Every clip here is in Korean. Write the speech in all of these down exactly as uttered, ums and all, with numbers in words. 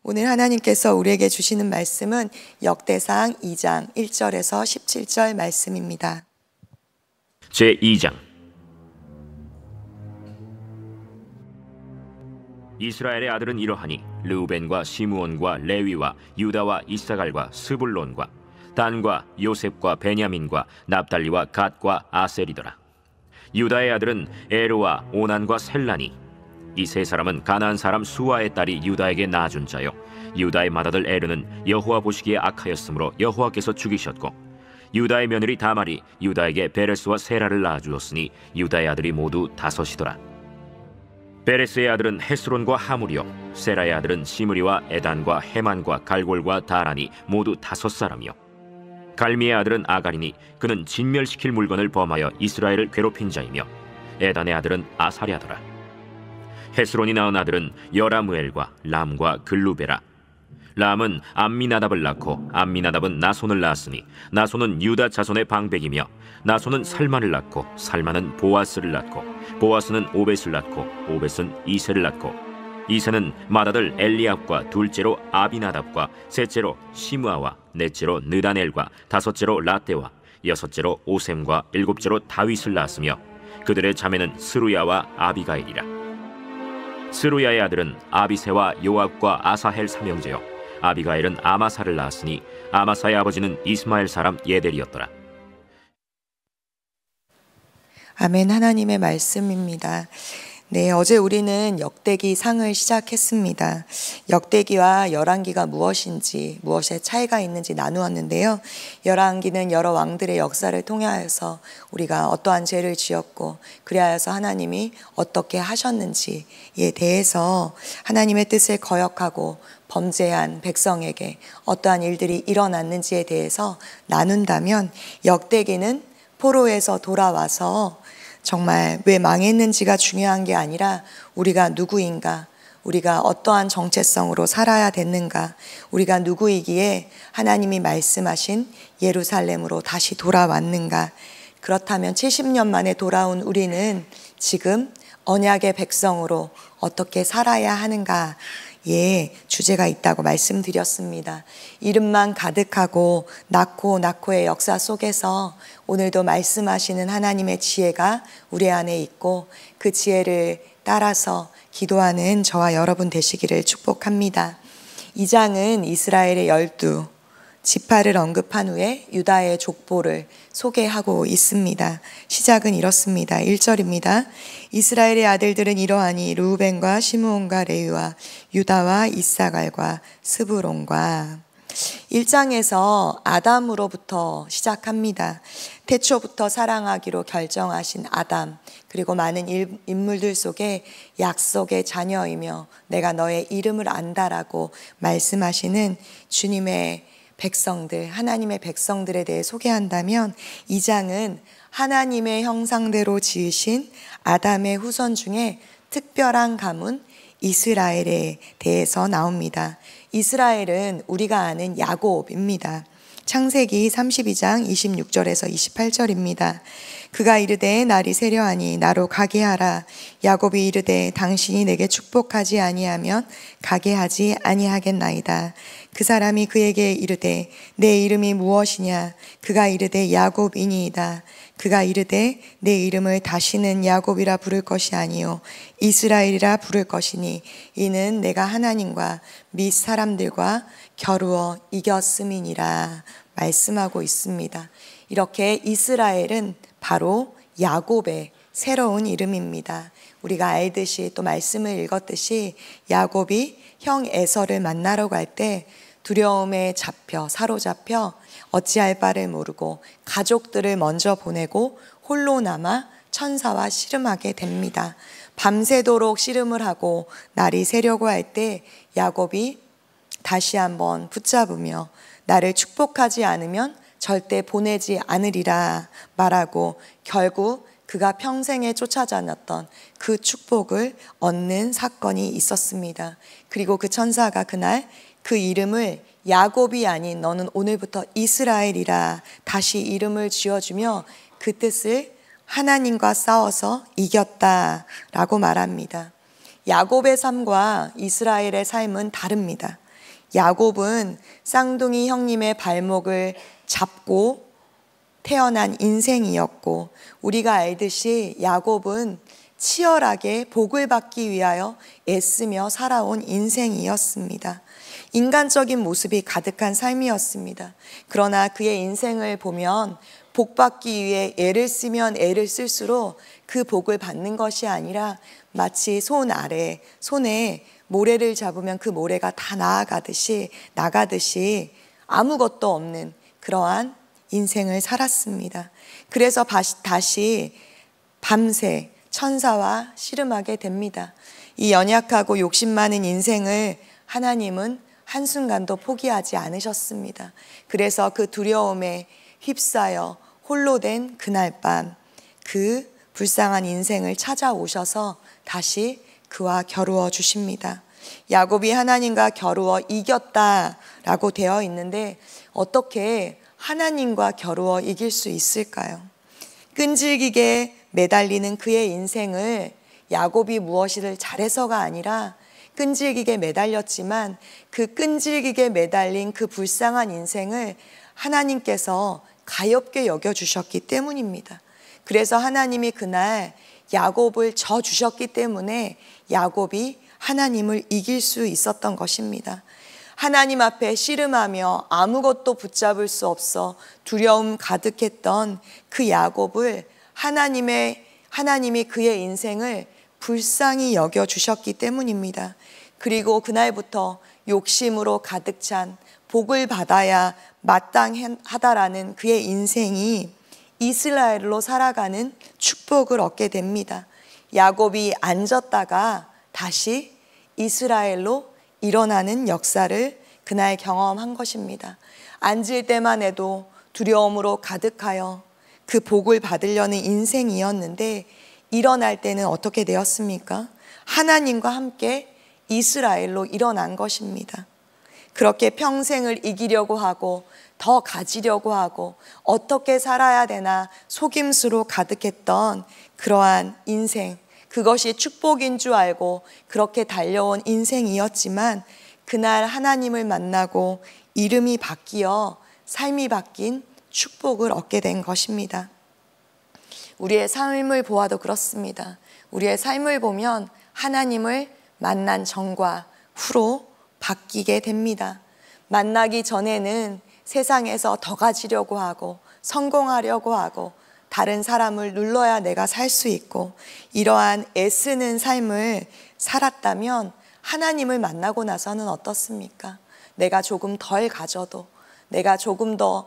오늘 하나님께서 우리에게 주시는 말씀은 역대상 이 장 일 절에서 십칠 절 말씀입니다. 제이 장. 이스라엘의 아들은 이러하니 르우벤과 시므온과 레위와 유다와 이사갈과 스불론과 단과 요셉과 베냐민과 납달리와 갓과 아셀이더라. 유다의 아들은 에르와 오난과 셀라니. 이 세 사람은 가나안 사람 수아의 딸이 유다에게 낳아준 자요, 유다의 맏아들 에르는 여호와 보시기에 악하였으므로 여호와께서 죽이셨고, 유다의 며느리 다말이 유다에게 베레스와 세라를 낳아주었으니 유다의 아들이 모두 다섯이더라. 베레스의 아들은 헤스론과 하물이요, 세라의 아들은 시므리와 에단과 헤만과 갈골과 다란이 모두 다섯 사람이요, 갈미의 아들은 아가리니 그는 진멸시킬 물건을 범하여 이스라엘을 괴롭힌 자이며, 에단의 아들은 아사랴더라. 헤스론이 낳은 아들은 여라무엘과 람과 글루베라. 람은 암미나답을 낳고 암미나답은 나손을 낳았으니 나손은 유다 자손의 방백이며, 나손은 살만을 낳고 살만은 보아스를 낳고 보아스는 오벳을 낳고 오벳은 이세를 낳고, 이세는 맏아들 엘리압과 둘째로 아비나답과 셋째로 시므아와 넷째로 느다넬과 다섯째로 라떼와 여섯째로 오셈과 일곱째로 다윗을 낳았으며, 그들의 자매는 스루야와 아비가일이라. 스루야의 아들은 아비세와 요압과 아사헬 삼형제요, 아비가일은 아마사를 낳았으니 아마사의 아버지는 이스마엘 사람 예델이었더라. 아멘. 하나님의 말씀입니다. 네, 어제 우리는 역대기 상을 시작했습니다. 역대기와 열왕기가 무엇인지, 무엇의 차이가 있는지 나누었는데요. 열왕기는 여러 왕들의 역사를 통하여서 우리가 어떠한 죄를 지었고 그리하여서 하나님이 어떻게 하셨는지에 대해서 하나님의 뜻을 거역하고 범죄한 백성에게 어떠한 일들이 일어났는지에 대해서 나눈다면, 역대기는 포로에서 돌아와서 정말 왜 망했는지가 중요한 게 아니라 우리가 누구인가, 우리가 어떠한 정체성으로 살아야 됐는가, 우리가 누구이기에 하나님이 말씀하신 예루살렘으로 다시 돌아왔는가, 그렇다면 칠십 년 만에 돌아온 우리는 지금 언약의 백성으로 어떻게 살아야 하는가, 예, 주제가 있다고 말씀드렸습니다. 이름만 가득하고 낳고 낳고의 역사 속에서 오늘도 말씀하시는 하나님의 지혜가 우리 안에 있고 그 지혜를 따라서 기도하는 저와 여러분 되시기를 축복합니다. 이 장은 이스라엘의 열두 지파를 언급한 후에 유다의 족보를 소개하고 있습니다. 시작은 이렇습니다. 일 절입니다. 이스라엘의 아들들은 이러하니 르우벤과 시므온과 레위와 유다와 이사갈과 스불론과. 일 장에서 아담으로부터 시작합니다. 태초부터 사랑하기로 결정하신 아담, 그리고 많은 인물들 속에 약속의 자녀이며 내가 너의 이름을 안다라고 말씀하시는 주님의 백성들, 하나님의 백성들에 대해 소개한다면, 이 장은 하나님의 형상대로 지으신 아담의 후손 중에 특별한 가문 이스라엘에 대해서 나옵니다. 이스라엘은 우리가 아는 야곱입니다. 창세기 삼십이 장 이십육 절에서 이십팔 절입니다. 그가 이르되 날이 세려하니 나로 가게 하라. 야곱이 이르되 당신이 내게 축복하지 아니하면 가게 하지 아니하겠나이다. 그 사람이 그에게 이르되 내 이름이 무엇이냐? 그가 이르되 야곱이니이다. 그가 이르되 내 이름을 다시는 야곱이라 부를 것이 아니요 이스라엘이라 부를 것이니 이는 내가 하나님과 및 사람들과 겨루어 이겼음이니라 말씀하고 있습니다. 이렇게 이스라엘은 바로 야곱의 새로운 이름입니다. 우리가 알듯이 또 말씀을 읽었듯이 야곱이 형 에서를 만나러 갈 때 두려움에 잡혀 사로잡혀 어찌할 바를 모르고 가족들을 먼저 보내고 홀로 남아 천사와 씨름하게 됩니다. 밤새도록 씨름을 하고 날이 새려고 할 때 야곱이 다시 한번 붙잡으며 나를 축복하지 않으면 절대 보내지 않으리라 말하고 결국 그가 평생에 쫓아다녔던 그 축복을 얻는 사건이 있었습니다. 그리고 그 천사가 그날 그 이름을 야곱이 아닌 너는 오늘부터 이스라엘이라 다시 이름을 지어주며 그 뜻을 하나님과 싸워서 이겼다라고 말합니다. 야곱의 삶과 이스라엘의 삶은 다릅니다. 야곱은 쌍둥이 형님의 발목을 잡고 태어난 인생이었고, 우리가 알듯이 야곱은 치열하게 복을 받기 위하여 애쓰며 살아온 인생이었습니다. 인간적인 모습이 가득한 삶이었습니다. 그러나 그의 인생을 보면 복 받기 위해 애를 쓰면 애를 쓸수록 그 복을 받는 것이 아니라 마치 손 아래, 손에 모래를 잡으면 그 모래가 다 나아가듯이, 나가듯이 아무것도 없는 그러한 인생을 살았습니다. 그래서 다시 밤새 천사와 씨름하게 됩니다. 이 연약하고 욕심 많은 인생을 하나님은 한순간도 포기하지 않으셨습니다. 그래서 그 두려움에 휩싸여 홀로 된 그날 밤, 그 불쌍한 인생을 찾아오셔서 다시 그와 겨루어 주십니다. 야곱이 하나님과 겨루어 이겼다라고 되어 있는데, 어떻게 하나님과 겨루어 이길 수 있을까요? 끈질기게 매달리는 그의 인생을 야곱이 무엇을 잘해서가 아니라 끈질기게 매달렸지만, 그 끈질기게 매달린 그 불쌍한 인생을 하나님께서 가엾게 여겨주셨기 때문입니다. 그래서 하나님이 그날 야곱을 져주셨기 때문에 야곱이 하나님을 이길 수 있었던 것입니다. 하나님 앞에 씨름하며 아무것도 붙잡을 수 없어 두려움 가득했던 그 야곱을 하나님의, 하나님이 그의 인생을 불쌍히 여겨주셨기 때문입니다. 그리고 그날부터 욕심으로 가득 찬 복을 받아야 마땅하다라는 그의 인생이 이스라엘로 살아가는 축복을 얻게 됩니다. 야곱이 앉았다가 다시 이스라엘로 일어나는 역사를 그날 경험한 것입니다. 앉을 때만 해도 두려움으로 가득하여 그 복을 받으려는 인생이었는데, 일어날 때는 어떻게 되었습니까? 하나님과 함께 이스라엘로 일어난 것입니다. 그렇게 평생을 이기려고 하고 더 가지려고 하고 어떻게 살아야 되나 속임수로 가득했던 그러한 인생, 그것이 축복인 줄 알고 그렇게 달려온 인생이었지만, 그날 하나님을 만나고 이름이 바뀌어 삶이 바뀐 축복을 얻게 된 것입니다. 우리의 삶을 보아도 그렇습니다. 우리의 삶을 보면 하나님을 만난 전과 후로 바뀌게 됩니다. 만나기 전에는 세상에서 더 가지려고 하고 성공하려고 하고 다른 사람을 눌러야 내가 살 수 있고, 이러한 애쓰는 삶을 살았다면 하나님을 만나고 나서는 어떻습니까? 내가 조금 덜 가져도, 내가 조금 더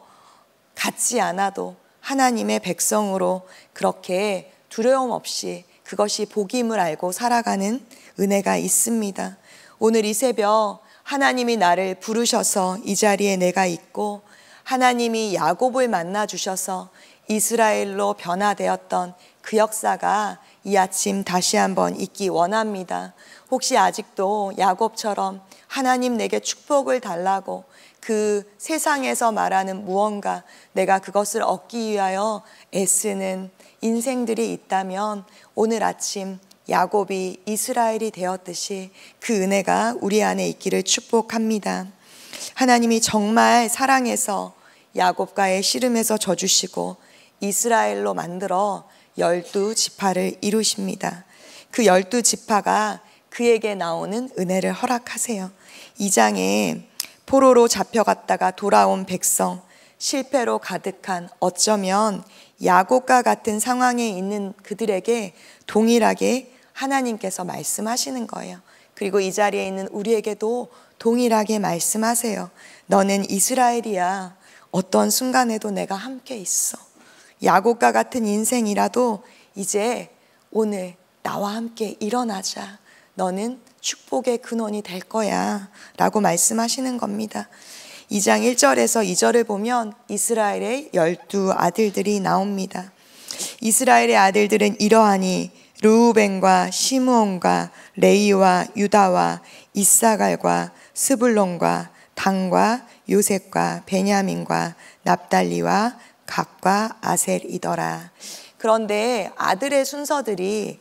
갖지 않아도 하나님의 백성으로 그렇게 두려움 없이 그것이 복임을 알고 살아가는 은혜가 있습니다. 오늘 이 새벽 하나님이 나를 부르셔서 이 자리에 내가 있고, 하나님이 야곱을 만나 주셔서 이스라엘로 변화되었던 그 역사가 이 아침 다시 한번 있기 원합니다. 혹시 아직도 야곱처럼 하나님 내게 축복을 달라고 그 세상에서 말하는 무언가, 내가 그것을 얻기 위하여 애쓰는 인생들이 있다면, 오늘 아침 야곱이 이스라엘이 되었듯이 그 은혜가 우리 안에 있기를 축복합니다. 하나님이 정말 사랑해서 야곱과의 씨름에서 져주시고 이스라엘로 만들어 열두 지파를 이루십니다. 그 열두 지파가 그에게 나오는 은혜를 허락하세요. 이 장에 포로로 잡혀갔다가 돌아온 백성, 실패로 가득한, 어쩌면 야곱과 같은 상황에 있는 그들에게 동일하게 하나님께서 말씀하시는 거예요. 그리고 이 자리에 있는 우리에게도 동일하게 말씀하세요. 너는 이스라엘이야. 어떤 순간에도 내가 함께 있어. 야곱과 같은 인생이라도 이제 오늘 나와 함께 일어나자. 너는 축복의 근원이 될 거야 라고 말씀하시는 겁니다. 이 장 일 절에서 이 절을 보면 이스라엘의 열두 아들들이 나옵니다. 이스라엘의 아들들은 이러하니 르우벤과 시므온과 레위와 유다와 이사갈과 스불론과 단과 요셉과 베냐민과 납달리와 갓과 아셀이더라. 그런데 아들의 순서들이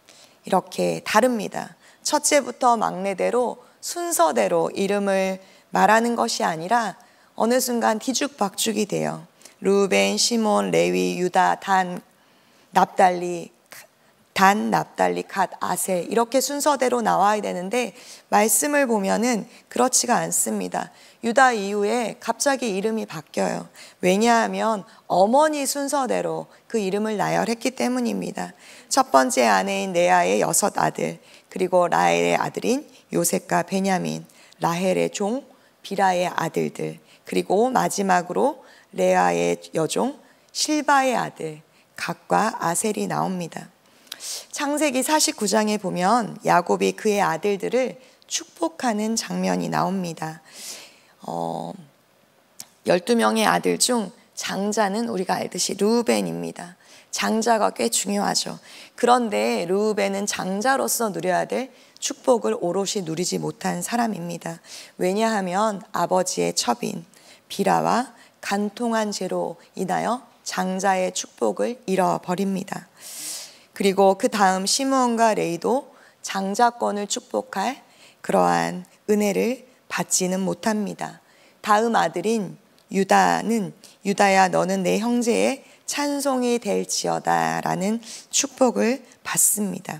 이렇게 다릅니다. 첫째부터 막내대로 순서대로 이름을 말하는 것이 아니라 어느 순간 뒤죽박죽이 돼요. 르우벤, 시몬, 레위, 유다, 단, 납달리, 단, 납달리, 갓, 아셀 이렇게 순서대로 나와야 되는데 말씀을 보면은 그렇지가 않습니다. 유다 이후에 갑자기 이름이 바뀌어요. 왜냐하면 어머니 순서대로 그 이름을 나열했기 때문입니다. 첫 번째 아내인 레아의 여섯 아들, 그리고 라헬의 아들인 요셉과 베냐민, 라헬의 종 비라의 아들들, 그리고 마지막으로 레아의 여종 실바의 아들 갓과 아셀이 나옵니다. 창세기 사십구 장에 보면 야곱이 그의 아들들을 축복하는 장면이 나옵니다. 어, 열두 명의 아들 중 장자는 우리가 알듯이 르우벤입니다. 장자가 꽤 중요하죠. 그런데 르우벤은 장자로서 누려야 될 축복을 오롯이 누리지 못한 사람입니다. 왜냐하면 아버지의 첩인 비라와 간통한 죄로 인하여 장자의 축복을 잃어버립니다. 그리고 그 다음 시므온과 레위도 장자권을 축복할 그러한 은혜를 받지는 못합니다. 다음 아들인 유다는 유다야 너는 내 형제의 찬송이 될지어다 라는 축복을 받습니다.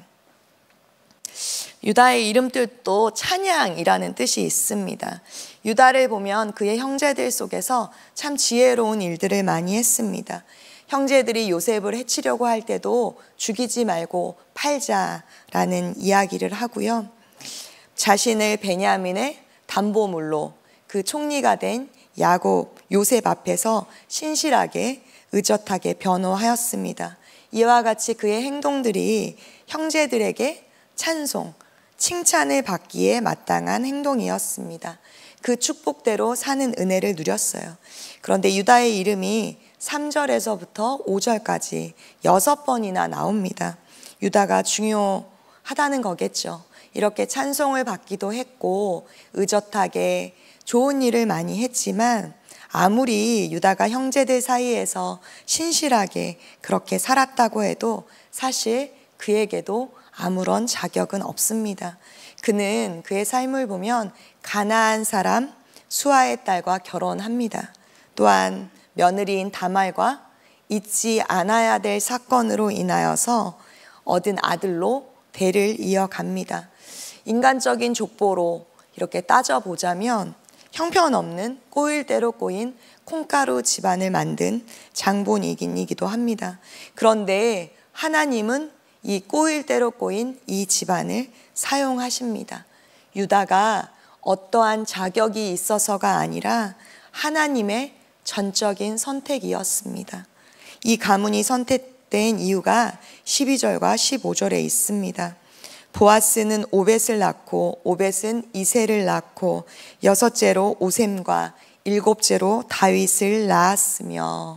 유다의 이름 뜻도 찬양이라는 뜻이 있습니다. 유다를 보면 그의 형제들 속에서 참 지혜로운 일들을 많이 했습니다. 형제들이 요셉을 해치려고 할 때도 죽이지 말고 팔자라는 이야기를 하고요. 자신을 베냐민의 담보물로 그 총리가 된 야곱, 요셉 앞에서 신실하게 의젓하게 변호하였습니다. 이와 같이 그의 행동들이 형제들에게 찬송, 칭찬을 받기에 마땅한 행동이었습니다. 그 축복대로 사는 은혜를 누렸어요. 그런데 유다의 이름이 삼 절에서부터 오 절까지 여섯 번이나 나옵니다. 유다가 중요하다는 거겠죠. 이렇게 찬송을 받기도 했고 의젓하게 좋은 일을 많이 했지만 아무리 유다가 형제들 사이에서 신실하게 그렇게 살았다고 해도 사실 그에게도 아무런 자격은 없습니다. 그는 그의 삶을 보면 가나안 사람 수아의 딸과 결혼합니다. 또한 며느리인 다말과 잊지 않아야 될 사건으로 인하여서 얻은 아들로 대를 이어갑니다. 인간적인 족보로 이렇게 따져보자면 형편없는 꼬일 대로 꼬인 콩가루 집안을 만든 장본이기도 합니다. 그런데 하나님은 이 꼬일 대로 꼬인 이 집안을 사용하십니다. 유다가 어떠한 자격이 있어서가 아니라 하나님의 전적인 선택이었습니다. 이 가문이 선택된 이유가 십이 절과 십오 절에 있습니다. 보아스는 오벳을 낳고 오벳은 이새를 낳고 여섯째로 오셈과 일곱째로 다윗을 낳았으며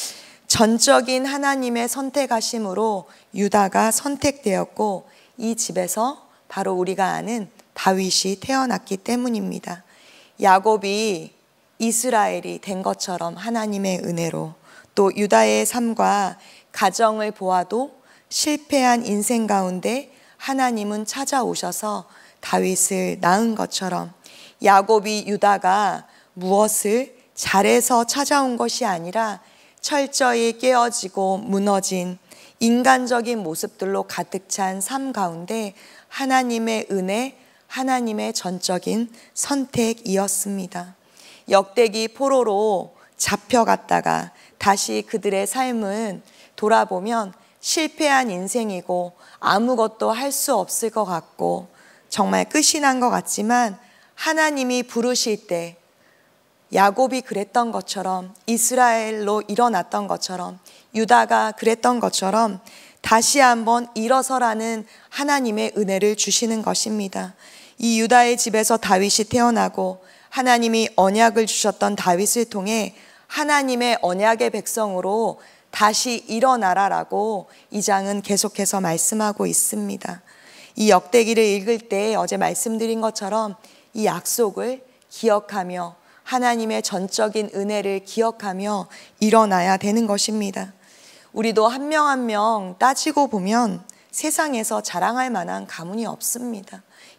전적인 하나님의 선택하심으로 유다가 선택되었고 이 집에서 바로 우리가 아는 다윗이 태어났기 때문입니다. 야곱이 이스라엘이 된 것처럼 하나님의 은혜로 또 유다의 삶과 가정을 보아도 실패한 인생 가운데 하나님은 찾아오셔서 다윗을 낳은 것처럼 야곱이 유다가 무엇을 잘해서 찾아온 것이 아니라 철저히 깨어지고 무너진 인간적인 모습들로 가득 찬 삶 가운데 하나님의 은혜, 하나님의 전적인 선택이었습니다. 역대기 포로로 잡혀갔다가 다시 그들의 삶은 돌아보면 실패한 인생이고 아무것도 할 수 없을 것 같고 정말 끝이 난 것 같지만 하나님이 부르실 때 야곱이 그랬던 것처럼 이스라엘로 일어났던 것처럼 유다가 그랬던 것처럼 다시 한번 일어서라는 하나님의 은혜를 주시는 것입니다. 이 유다의 집에서 다윗이 태어나고 하나님이 언약을 주셨던 다윗을 통해 하나님의 언약의 백성으로 다시 일어나라라고 이 장은 계속해서 말씀하고 있습니다. 이 역대기를 읽을 때 어제 말씀드린 것처럼 이 약속을 기억하며 하나님의 전적인 은혜를 기억하며 일어나야 되는 것입니다. 우리도 한 명 한 명 따지고 보면 세상에서 자랑할 만한 가문이 없습니다.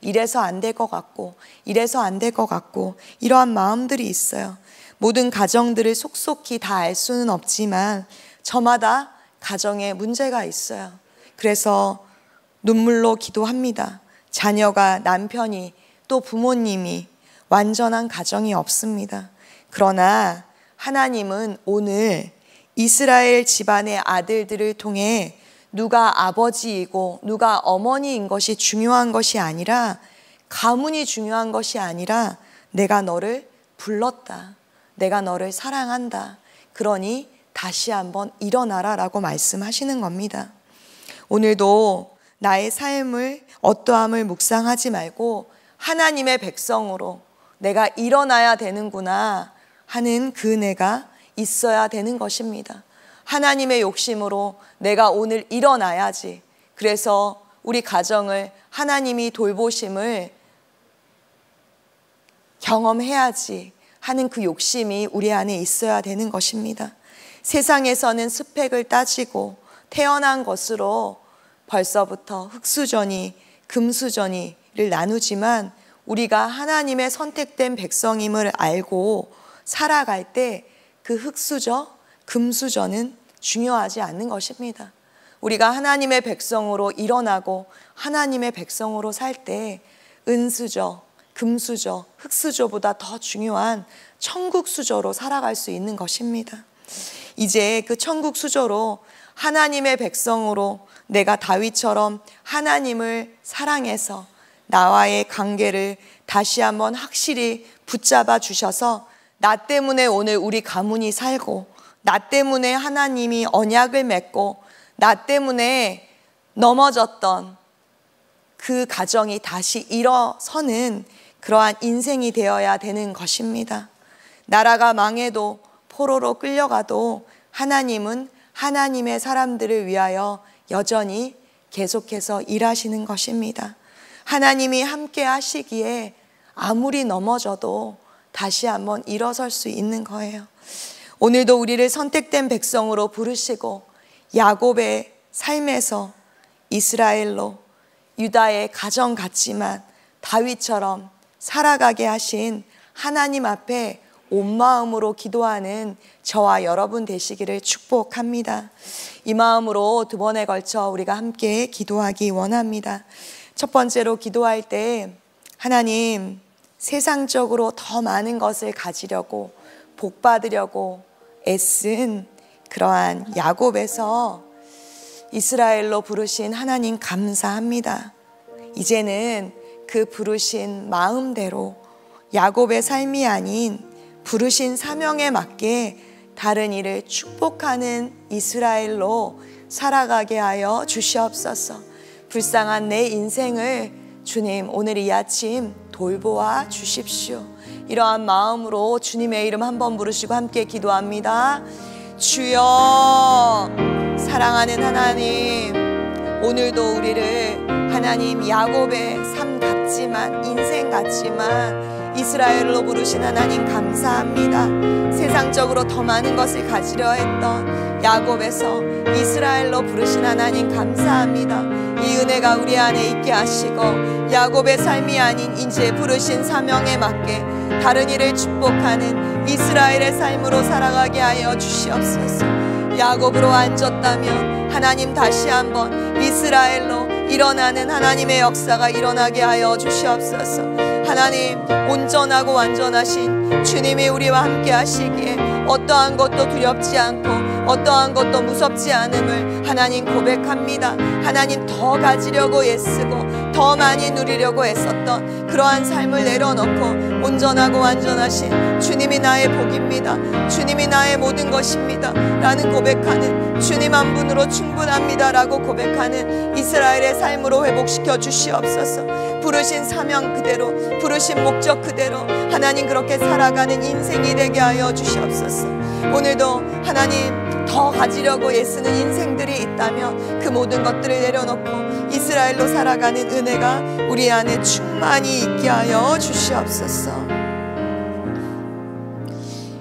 이래서 안 될 것 같고 이래서 안 될 것 같고 이러한 마음들이 있어요. 모든 가정들을 속속히 다 알 수는 없지만 저마다 가정에 문제가 있어요. 그래서 눈물로 기도합니다. 자녀가, 남편이, 또 부모님이 완전한 가정이 없습니다. 그러나 하나님은 오늘 이스라엘 집안의 아들들을 통해 누가 아버지이고 누가 어머니인 것이 중요한 것이 아니라, 가문이 중요한 것이 아니라 내가 너를 불렀다, 내가 너를 사랑한다, 그러니 다시 한번 일어나라 라고 말씀하시는 겁니다. 오늘도 나의 삶을, 어떠함을 묵상하지 말고 하나님의 백성으로 내가 일어나야 되는구나 하는 그 은혜가 있어야 되는 것입니다. 하나님의 욕심으로 내가 오늘 일어나야지, 그래서 우리 가정을 하나님이 돌보심을 경험해야지 하는 그 욕심이 우리 안에 있어야 되는 것입니다. 세상에서는 스펙을 따지고 태어난 것으로 벌써부터 흙수저니 금수저니를 나누지만, 우리가 하나님의 선택된 백성임을 알고 살아갈 때 그 흙수저, 금수저는 중요하지 않는 것입니다. 우리가 하나님의 백성으로 일어나고 하나님의 백성으로 살 때 은수저, 금수저, 흙수저보다 더 중요한 천국수저로 살아갈 수 있는 것입니다. 이제 그 천국수저로 하나님의 백성으로 내가 다윗처럼 하나님을 사랑해서 나와의 관계를 다시 한번 확실히 붙잡아 주셔서 나 때문에 오늘 우리 가문이 살고, 나 때문에 하나님이 언약을 맺고, 나 때문에 넘어졌던 그 가정이 다시 일어서는 그러한 인생이 되어야 되는 것입니다. 나라가 망해도 포로로 끌려가도 하나님은 하나님의 사람들을 위하여 여전히 계속해서 일하시는 것입니다. 하나님이 함께 하시기에 아무리 넘어져도 다시 한번 일어설 수 있는 거예요. 오늘도 우리를 선택된 백성으로 부르시고 야곱의 삶에서 이스라엘로, 유다의 가정 같지만 다윗처럼 살아가게 하신 하나님 앞에 온 마음으로 기도하는 저와 여러분 되시기를 축복합니다. 이 마음으로 두 번에 걸쳐 우리가 함께 기도하기 원합니다. 첫 번째로 기도할 때, 하나님, 세상적으로 더 많은 것을 가지려고 복 받으려고 애쓴 그러한 야곱에서 이스라엘로 부르신 하나님 감사합니다. 이제는 그 부르신 마음대로 야곱의 삶이 아닌 부르신 사명에 맞게 다른 이를 축복하는 이스라엘로 살아가게 하여 주시옵소서. 불쌍한 내 인생을 주님 오늘 이 아침 돌보아 주십시오. 이러한 마음으로 주님의 이름 한번 부르시고 함께 기도합니다. 주여, 사랑하는 하나님, 오늘도 우리를 하나님 야곱의 삶 같지만, 인생 같지만 이스라엘로 부르신 하나님 감사합니다. 세상적으로 더 많은 것을 가지려 했던 야곱에서 이스라엘로 부르신 하나님 감사합니다. 이 은혜가 우리 안에 있게 하시고 야곱의 삶이 아닌 이제 부르신 사명에 맞게 다른 이를 축복하는 이스라엘의 삶으로 살아가게 하여 주시옵소서. 야곱으로 앉았다면 하나님 다시 한번 이스라엘로 일어나는 하나님의 역사가 일어나게 하여 주시옵소서. 하나님, 온전하고 완전하신 주님이 우리와 함께 하시기에 어떠한 것도 두렵지 않고 어떠한 것도 무섭지 않음을 하나님 고백합니다. 하나님, 더 가지려고 애쓰고 더 많이 누리려고 애썼던 그러한 삶을 내려놓고 온전하고 완전하신 주님이 나의 복입니다, 주님이 나의 모든 것입니다 라는 고백하는, 주님 한 분으로 충분합니다 라고 고백하는 이스라엘의 삶으로 회복시켜 주시옵소서. 부르신 사명 그대로, 부르신 목적 그대로 하나님 그렇게 살아가는 인생이 되게 하여 주시옵소서. 오늘도 하나님, 더 가지려고 애쓰는 인생들이 있다면 그 모든 것들을 내려놓고 이스라엘로 살아가는 은혜가 우리 안에 충만히 있게 하여 주시옵소서.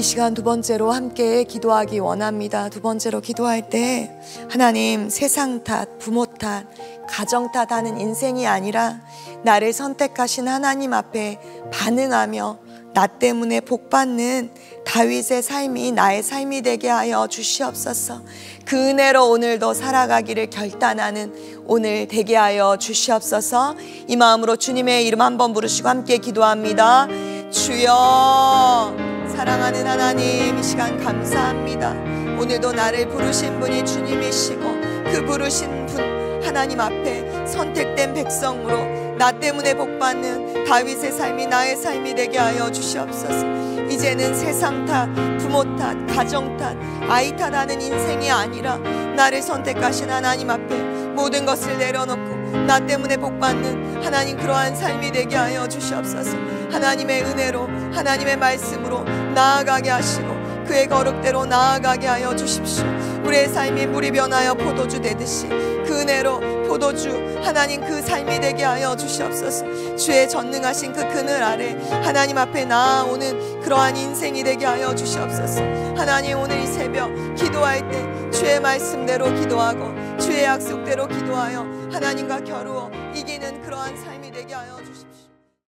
이 시간 두 번째로 함께 기도하기 원합니다. 두 번째로 기도할 때 하나님, 세상 탓, 부모 탓, 가정 탓하는 인생이 아니라 나를 선택하신 하나님 앞에 반응하며 나 때문에 복받는 다윗의 삶이 나의 삶이 되게 하여 주시옵소서. 그 은혜로 오늘도 살아가기를 결단하는 오늘 되게 하여 주시옵소서. 이 마음으로 주님의 이름 한번 부르시고 함께 기도합니다. 주여, 사랑하는 하나님, 이 시간 감사합니다. 오늘도 나를 부르신 분이 주님이시고 그 부르신 분 하나님 앞에 선택된 백성으로 나 때문에 복받는 다윗의 삶이 나의 삶이 되게 하여 주시옵소서. 이제는 세상 탓, 부모 탓, 가정 탓, 아이 탓하는 인생이 아니라 나를 선택하신 하나님 앞에 모든 것을 내려놓고 나 때문에 복받는 하나님, 그러한 삶이 되게 하여 주시옵소서. 하나님의 은혜로, 하나님의 말씀으로 나아가게 하시고 그의 거룩대로 나아가게 하여 주십시오. 우리의 삶이 물이 변하여 포도주 되듯이 그 은혜로 포도주 하나님, 그 삶이 되게 하여 주시옵소서. 주의 전능하신 그 그늘 아래 하나님 앞에 나아오는 그러한 인생이 되게 하여 주시옵소서. 하나님, 오늘 이 새벽 기도할 때 주의 말씀대로 기도하고 주의 약속대로 기도하여 하나님과 겨루어 이기는 그러한 삶이 되게 하여 주십시오.